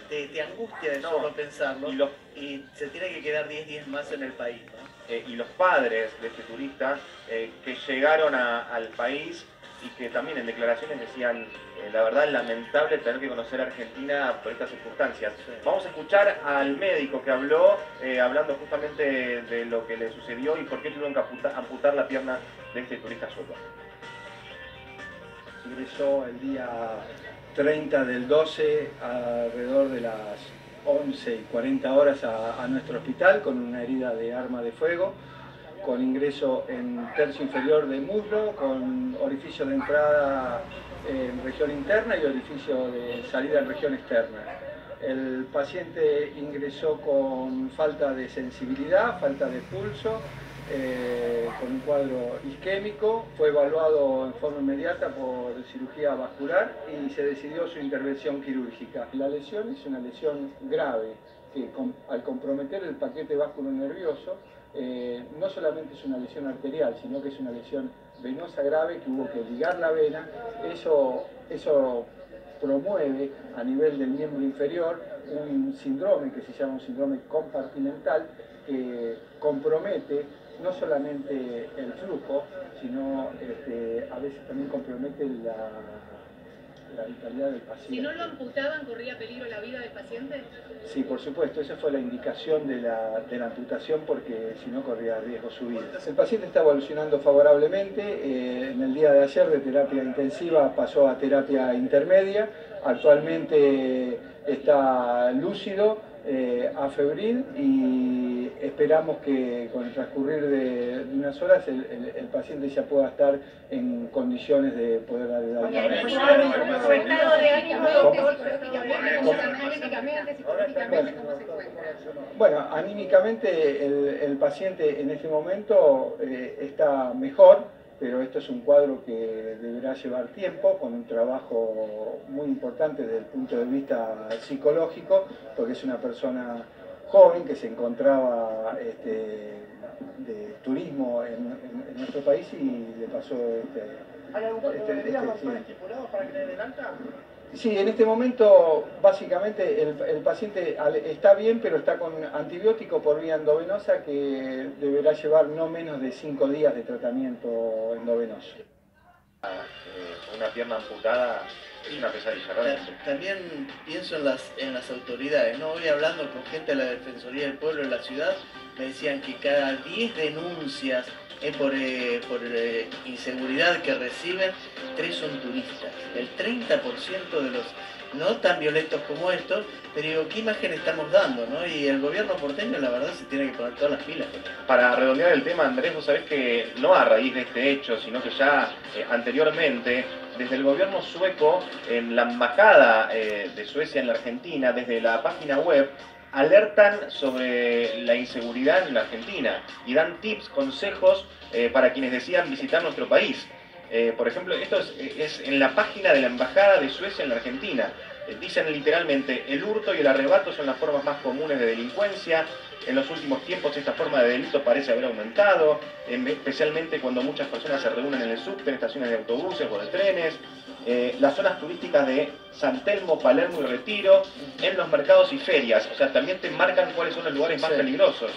te angustia de solo pensarlo, y se tiene que quedar 10 días más en el país, ¿no? Y los padres de este turista que llegaron al país y que también en declaraciones decían, la verdad, lamentable tener que conocer Argentina por estas circunstancias. Sí. Vamos a escuchar al médico que habló, hablando justamente de lo que le sucedió y por qué tuvieron que amputar la pierna de este turista sueco. Ingresó el día 30 del 12 alrededor de las 11:40 horas a nuestro hospital con una herida de arma de fuego, con ingreso en tercio inferior de muslo, con orificio de entrada en región interna y orificio de salida en región externa. El paciente ingresó con falta de sensibilidad, falta de pulso, con un cuadro isquémico, fue evaluado en forma inmediata por cirugía vascular y se decidió su intervención quirúrgica. La lesión es una lesión grave que al comprometer el paquete vasculonervioso no solamente es una lesión arterial, sino que es una lesión venosa grave que hubo que ligar la vena. Eso promueve a nivel del miembro inferior un síndrome que se llama un síndrome compartimental que compromete no solamente el flujo, sino a veces también compromete la vitalidad del paciente. Si no lo amputaban, ¿corría peligro la vida del paciente? Sí, por supuesto, esa fue la indicación de la amputación, porque si no corría riesgo su vida. El paciente está evolucionando favorablemente, en el día de ayer de terapia intensiva pasó a terapia intermedia, actualmente está lúcido, afebril, y esperamos que con el transcurrir de unas horas el paciente ya pueda estar en condiciones de poder ayudar. ¿Su estado de ánimo anímicamente, psicológicamente, cómo se encuentra? Bueno, anímicamente el paciente en este momento está mejor, pero esto es un cuadro que deberá llevar tiempo, con un trabajo muy importante desde el punto de vista psicológico, porque es una persona joven que se encontraba de turismo en nuestro país y le pasó ¿Hay algún días más estipulados para que le den alta? Sí, en este momento básicamente el paciente está bien, pero está con antibiótico por vía endovenosa que deberá llevar no menos de 5 días de tratamiento endovenoso. Una pierna amputada es una pesadilla, realmente. También pienso en las autoridades, ¿no? Hoy hablando con gente de la Defensoría del Pueblo en la ciudad, me decían que cada 10 denuncias por inseguridad que reciben, 3 son turistas. El 30% de los no tan violentos como estos, pero digo, ¿qué imagen estamos dando, no? Y el gobierno porteño, la verdad, se tiene que poner todas las pilas. Para redondear el tema, Andrés, vos sabés que no a raíz de este hecho, sino que ya anteriormente, desde el gobierno sueco, en la embajada de Suecia en la Argentina, desde la página web, alertan sobre la inseguridad en la Argentina y dan tips, consejos para quienes decidan visitar nuestro país. Por ejemplo, esto es en la página de la Embajada de Suecia en la Argentina. Dicen literalmente, el hurto y el arrebato son las formas más comunes de delincuencia. En los últimos tiempos esta forma de delito parece haber aumentado, especialmente cuando muchas personas se reúnen en el subte, en estaciones de autobuses o de trenes. Las zonas turísticas de San Telmo, Palermo y Retiro, en los mercados y ferias, o sea, también te marcan cuáles son los lugares más peligrosos.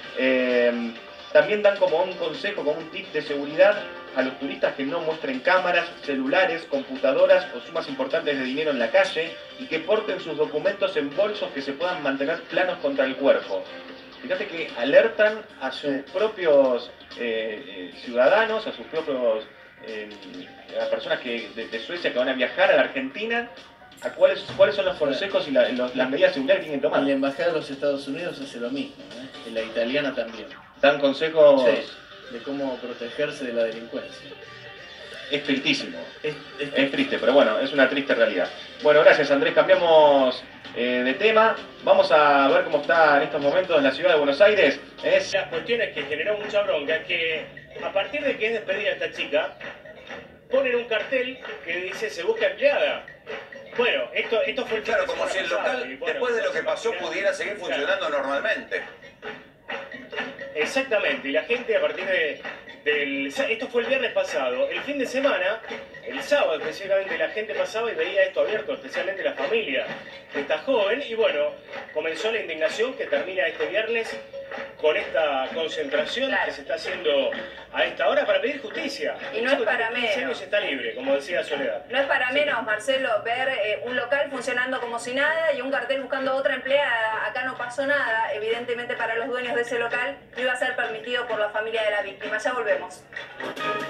También dan como un consejo, como un tip de seguridad a los turistas que no muestren cámaras, celulares, computadoras o sumas importantes de dinero en la calle y que porten sus documentos en bolsos que se puedan mantener planos contra el cuerpo. Fíjate que alertan a sus propios ciudadanos, a sus propios a las personas de Suecia que van a viajar a la Argentina, a cuáles son los consejos y las medidas de seguridad que tienen que tomar. Y la Embajada de los Estados Unidos hace lo mismo, y la italiana también. Dan consejos de cómo protegerse de la delincuencia. Es tristísimo, es triste, pero bueno, es una triste realidad. Bueno, gracias Andrés, cambiamos de tema. Vamos a ver cómo está en estos momentos en la ciudad de Buenos Aires. La cuestión es que generó mucha bronca, que a partir de que es despedida esta chica, ponen un cartel que dice se busca empleada. Bueno, esto fue el claro, como si el local, después de lo que pasó, pudiera seguir funcionando normalmente. Exactamente, y la gente a partir esto fue el viernes pasado, el fin de semana, el sábado específicamente la gente pasaba y veía esto abierto, especialmente la familia de esta joven, y bueno, comenzó la indignación que termina este viernes con esta concentración que se está haciendo a esta hora para pedir justicia. Y no es para menos. Está libre, como decía Soledad. No es para menos, Marcelo, ver un local funcionando como si nada y un cartel buscando otra empleada. Acá no pasó nada. Evidentemente para los dueños de ese local no iba a ser permitido por la familia de la víctima. Ya volvemos.